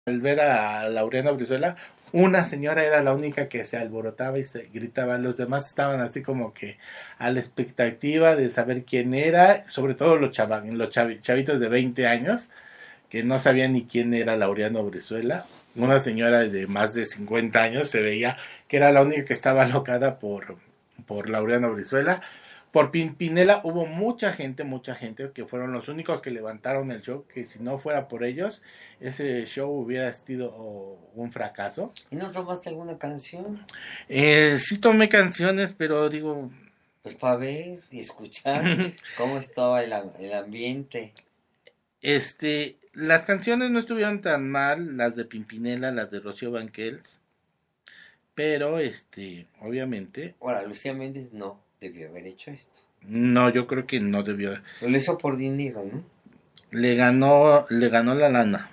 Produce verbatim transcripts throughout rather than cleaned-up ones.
al ver a Laureano Brizuela, una señora era la única que se alborotaba y se gritaba. Los demás estaban así como que a la expectativa de saber quién era, sobre todo los, chava, los chavi, chavitos de veinte años, que no sabían ni quién era Laureano Brizuela. Una señora de más de cincuenta años se veía que era la única que estaba alocada por, por Laureano Brizuela. Por Pimpinela hubo mucha gente, mucha gente, que fueron los únicos que levantaron el show, que si no fuera por ellos, ese show hubiera sido un fracaso. ¿Y no tomaste alguna canción? Eh, sí tomé canciones, pero digo... Pues para ver y escuchar cómo estaba el, el ambiente. este, las canciones no estuvieron tan mal, las de Pimpinela, las de Rocío Banquels, pero este, obviamente, Ahora, Lucía Méndez no debió haber hecho esto. no, yo creo que no debió. Pero lo hizo por dinero, ¿no? Le ganó, le ganó la lana.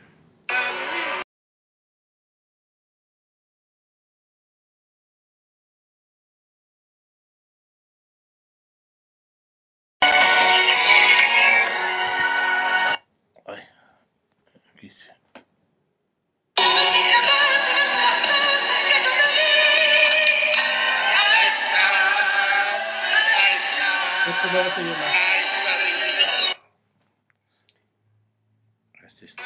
Ay, ¿qué hice? Esto no lo sé yo más. Este es-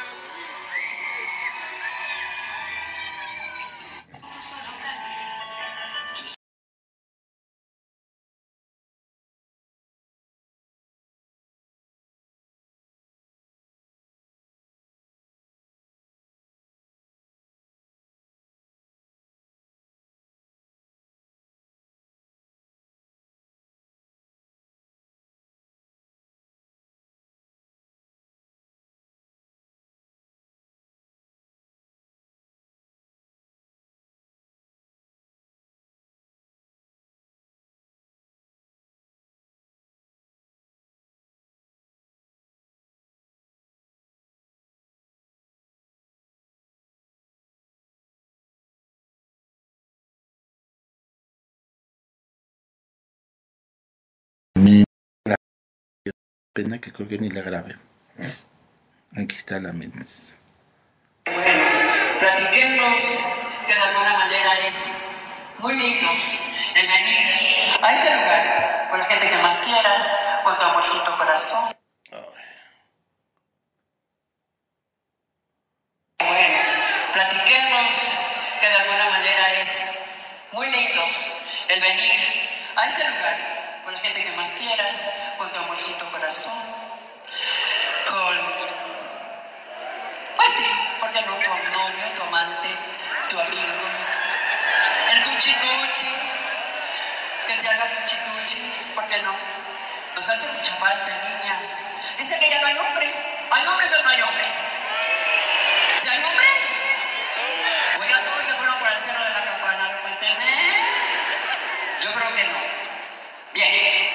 Me da pena que creo que ni la grabé. Aquí está la mente. Bueno, platiquemos que de alguna manera es muy lindo el venir a este lugar con la gente que más quieras, con tu amorcito corazón. Bueno, platiquemos que de alguna manera es muy lindo el venir a este lugar con la gente que más quieras, con tu amorcito corazón, con, pues sí, porque no tu novio, tu amante, tu amigo, el cuchi-cuchi, que te haga cuchi-cuchi, ¿por qué no? Nos hace mucha falta, niñas. Dice que ya no hay hombres. ¿Hay hombres o no hay hombres? Si hay hombres, oiga, todos se fueron por el cerro de la campana, cuéntenme. Yo creo que no. Bien.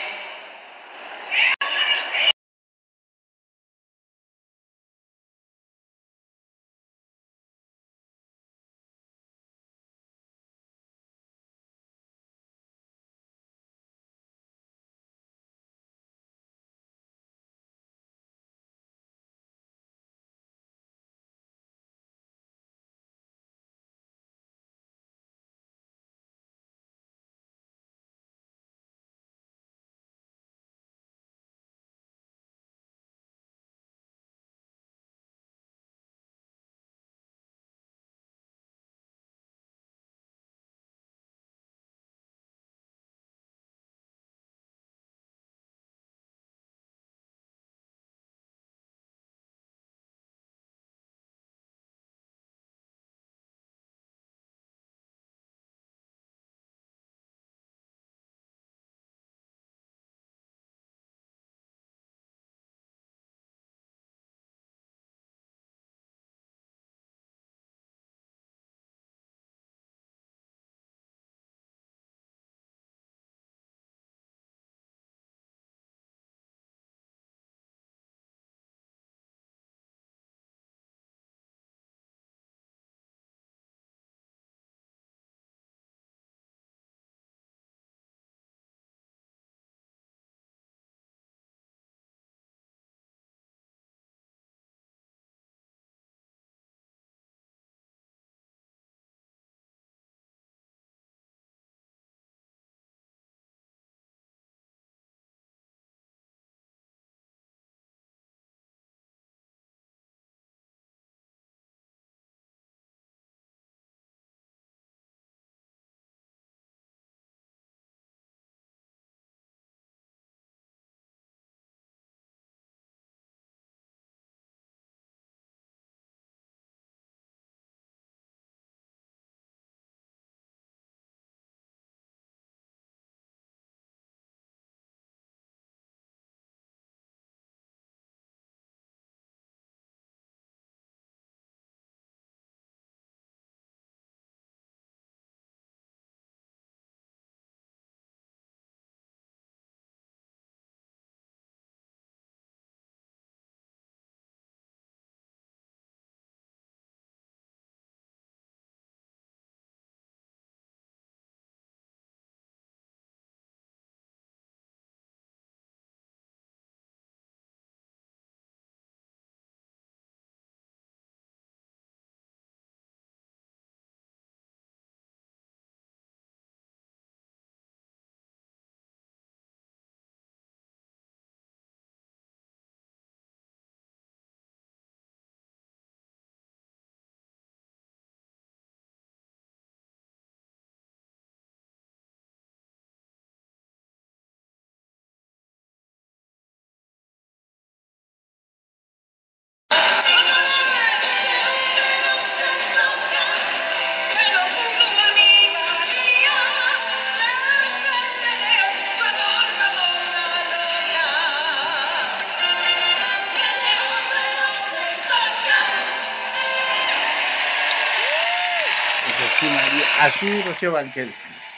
Pues así, María, así Rocío Banquel.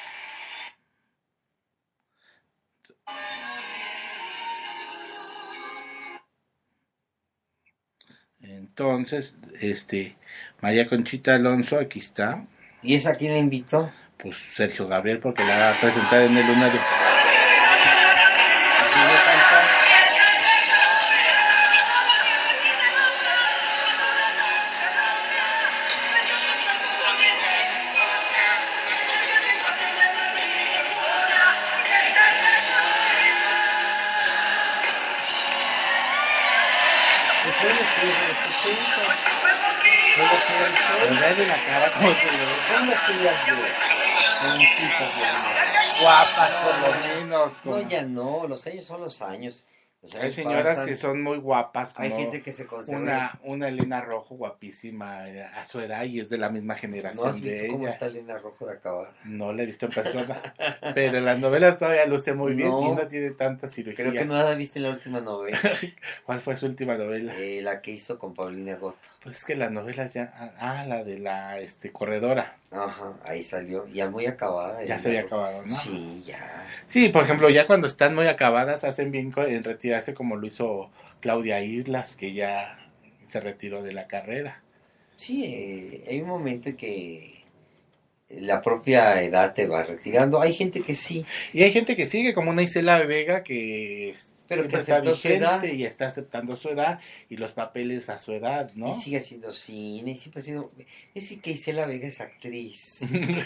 Entonces, este, María Conchita Alonso, aquí está. ¿Y esa quién la invitó? Pues Sergio Gabriel, porque la va a presentar en el Lunario. ¿Sí le canta? Pues fue lo que de los sesenta. Fue lo que él Pero fue. ve de la cara como se ve. ¿Cómo que las vio? Jovencitas, ya. Guapas, por lo menos. No, como- ya no, los años son los años. Los Hay años señoras pasan. que son muy guapas, Hay como gente que se conserva. una, una Elena Rojo guapísima eh, a su edad y es de la misma ¿No generación has visto de cómo ella. está Elena Rojo de acabada? No la he visto en persona, pero en las novelas todavía luce muy bien No. y no tiene tanta cirugía. Creo que no la viste en la última novela. ¿Cuál fue su última novela? Eh, la que hizo con Paulina Goto. Pues es que las novelas ya... Ah, la de la este corredora. Ajá, ahí salió. Ya muy acabada. Ya Elena se había Rojo. acabado, ¿no? Sí, ya. Sí, por ejemplo, ya cuando están muy acabadas hacen bien co- en retirarse como lo hizo Claudia Islas, que ya se retiró de la carrera. Sí, eh, hay un momento en que la propia edad te va retirando. Hay gente que sí, Y hay gente que sigue, como una Isela Vega, que pero que siempre está aceptó su edad vigente y está aceptando su edad y los papeles a su edad, ¿no? y sigue haciendo cine y siempre ha sido... Es decir, que Isela Vega es actriz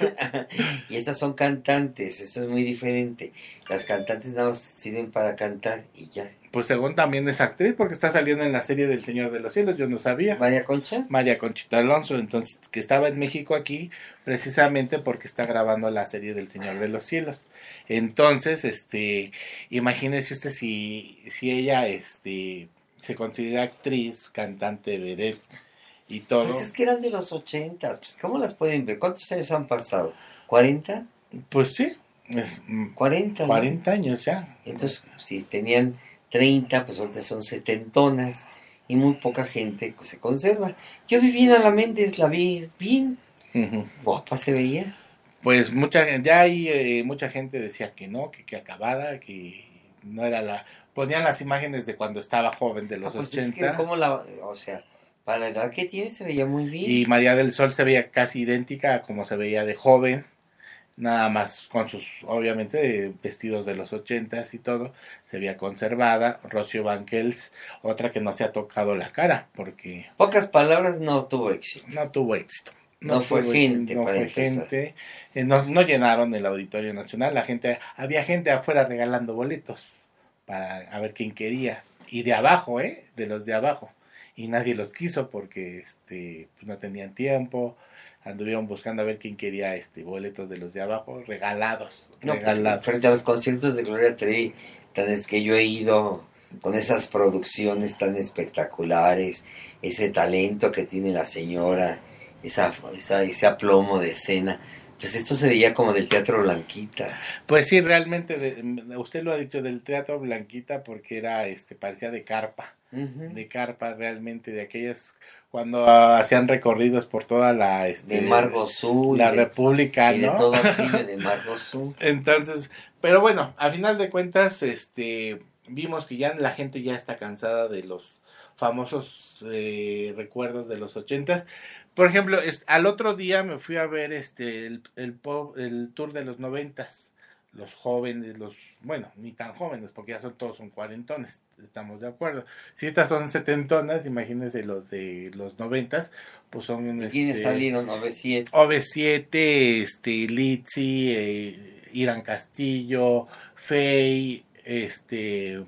y estas son cantantes, eso es muy diferente. Las cantantes nada más sirven para cantar y ya. Pues según también es actriz, porque está saliendo en la serie del Señor de los Cielos, yo no sabía. María Concha, María Conchita Alonso, entonces, que estaba en México aquí, precisamente porque está grabando la serie del Señor de los Cielos. Entonces, este, imagínese usted si, si ella, este, se considera actriz, cantante, vedette y todo. pues es que eran de los ochenta, pues ¿cómo las pueden ver? ¿Cuántos años han pasado? ¿cuarenta? Pues sí, es, mm, cuarenta, ¿no? cuarenta años ya. Entonces, si tenían treinta, pues ahorita son setentonas y muy poca gente se conserva. Yo vi bien a la Méndez, la vi bien Ujú. guapa, se veía. Pues mucha, ya ahí eh, mucha gente decía que no, que, que acabada, que no era la... Ponían las imágenes de cuando estaba joven, de Ah, los pues es ochenta. que como la, o sea, para la edad que tiene se veía muy bien. Y María del Sol se veía casi idéntica a como se veía de joven, nada más con sus, obviamente, vestidos de los ochentas y todo, se veía conservada. Rocío Banquels, otra que no se ha tocado la cara, porque Pocas palabras, no tuvo éxito. no tuvo éxito. No fue tuvo gente, éxito, no para fue empezar. gente, eh, no, no llenaron el Auditorio Nacional, la gente, había gente afuera regalando boletos para a ver quién quería, y de abajo, eh, de los de abajo, y nadie los quiso porque este pues no tenían tiempo, anduvieron buscando a ver quién quería este boletos de los de abajo, regalados, No, pues, regalados. frente a los conciertos de Gloria Trevi, tan es que yo he ido con esas producciones tan espectaculares, ese talento que tiene la señora, esa, esa, ese aplomo de escena, pues esto se veía como del Teatro Blanquita. Pues sí, realmente, de, usted lo ha dicho del Teatro Blanquita porque era, este, parecía de carpa, Uh-huh. de carpa realmente, de aquellas, cuando uh, hacían recorridos por toda la, este, De Margo Sur, la y de, República, y de ¿no? todo aquello de Margo Sur. Entonces, pero bueno, a final de cuentas, este, vimos que ya la gente ya está cansada de los famosos eh, recuerdos de los ochentas. Por ejemplo, es, al otro día me fui a ver este el, el, pop, el tour de los noventas, los jóvenes, los, bueno, ni tan jóvenes, porque ya son todos son cuarentones, estamos de acuerdo. Si estas son setentonas, imagínense los de los noventas, pues son... ¿Y quiénes este, salieron? O V siete. O V siete, este, Litzy, eh, Irán Castillo, Fey, este...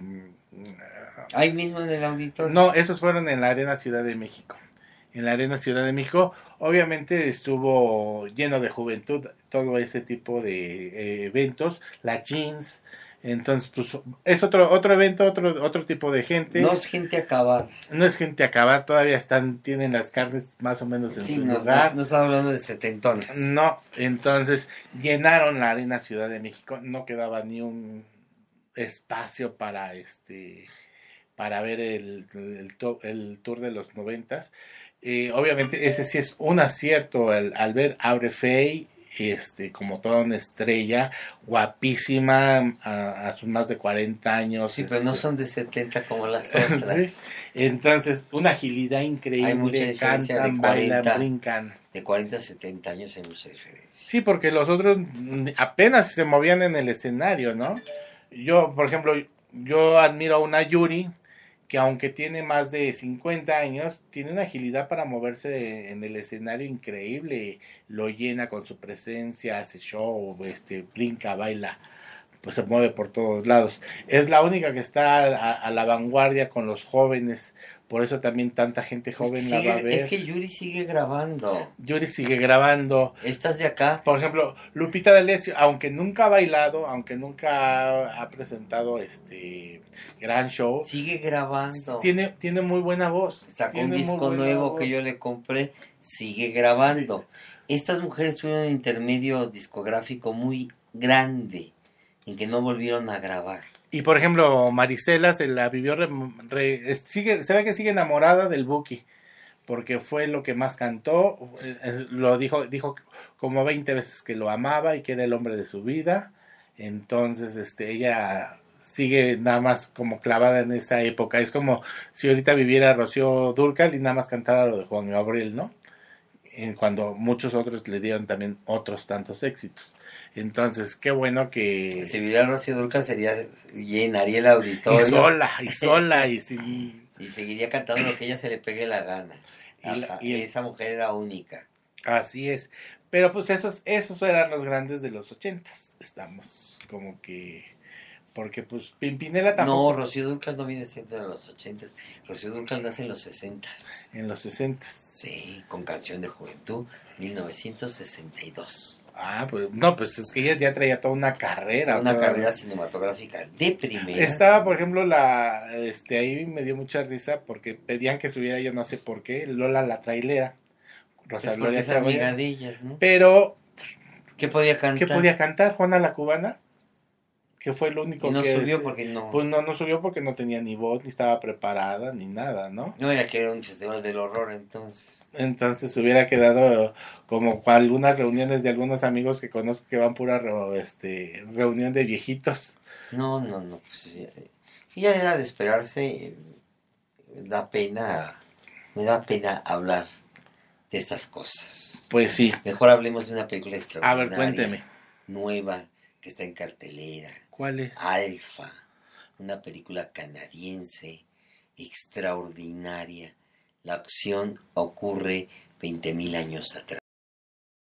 Ahí mismo en el auditorio. No, esos fueron en la Arena Ciudad de México. En la Arena Ciudad de México, obviamente estuvo lleno de juventud, todo ese tipo de eh, eventos, la Jeans, entonces pues es otro otro evento, otro otro tipo de gente. No es gente acabada. No es gente a acabar, todavía están tienen las carnes más o menos en Sí, su no, lugar. no, no estaba hablando de setentonas. No, entonces llenaron la Arena Ciudad de México, no quedaba ni un espacio para este para ver el, el, to, el tour de los noventas. Eh, obviamente ese sí es un acierto al, al ver Aure Fey, este, como toda una estrella, guapísima, a, a sus más de cuarenta años. Sí, pero no este, son de setenta como las ¿sí? otras. Entonces, una agilidad Hay mucha increíble, diferencia de cantan, bailan, cuarenta, brincan. de cuarenta a setenta años, hay mucha diferencia. Sí, porque los otros mm, apenas se movían en el escenario, ¿no? Yo, por ejemplo, yo admiro a una Yuri que aunque tiene más de cincuenta años, tiene una agilidad para moverse en el escenario increíble, lo llena con su presencia, hace show, este, brinca, baila, pues se mueve por todos lados. Es la única que está a, a la vanguardia con los jóvenes, por eso también tanta gente joven es la sigue, va a ver. Es que Yuri sigue grabando. Yuri sigue grabando. ¿Estás de acá? Por ejemplo, Lupita D'Alessio, aunque nunca ha bailado, aunque nunca ha, ha presentado este gran show, sigue grabando. Tiene, tiene muy buena voz. Sacó tiene un disco nuevo voz. Que yo le compré, sigue grabando. Sí. Estas mujeres tuvieron un intermedio discográfico muy grande, en que no volvieron a grabar. Y por ejemplo, Marisela se la vivió, re, re, sigue, se ve que sigue enamorada del Buki, porque fue lo que más cantó, lo dijo, dijo como veinte veces que lo amaba y que era el hombre de su vida. Entonces, este, ella sigue nada más como clavada en esa época. Es como si ahorita viviera Rocío Dúrcal y nada más cantara lo de Juan Gabriel, ¿no? Cuando muchos otros le dieron también otros tantos éxitos. Entonces, qué bueno que... Si viviera Rocío Dúrcal sería, llenaría el auditorio. Y sola, y sola, y sin... Y seguiría cantando lo que ella se le pegue la gana. Y, la, y esa mujer era única. Así es. Pero pues esos, esos eran los grandes de los ochentas. Estamos como que... Porque pues Pimpinela tampoco... No, Rocío Dúrcal no viene siendo de los ochentas. Rocío Dúrcal nace en los sesentas. En los sesentas. Sí, con Canción de Juventud, mil novecientos sesenta y dos. Ah, pues no, pues es que ella ya traía toda una carrera. Una toda... carrera cinematográfica de primera. Estaba, por ejemplo, la, este, ahí me dio mucha risa porque pedían que subiera, yo no sé por qué, Lola la trailera, Rosa pues Gloria Chavarría, de ellas, ¿no? Pero, ¿qué podía cantar? ¿Qué podía cantar? Juana la Cubana, que fue lo único y no que... No subió porque no... Pues no, no subió porque no tenía ni voz, ni estaba preparada, ni nada, ¿no? No, era que era un festival del horror, entonces... Entonces hubiera quedado como algunas reuniones de algunos amigos que conozco que van pura re, este, reunión de viejitos. No, no, no, pues ya, ya era de esperarse. Da pena, me da pena hablar de estas cosas. Pues sí. Mejor hablemos de una película extraordinaria. A ver, cuénteme. Nueva, que está en cartelera. ¿Cuál es? Alfa, una película canadiense extraordinaria. La acción ocurre veinte mil años atrás.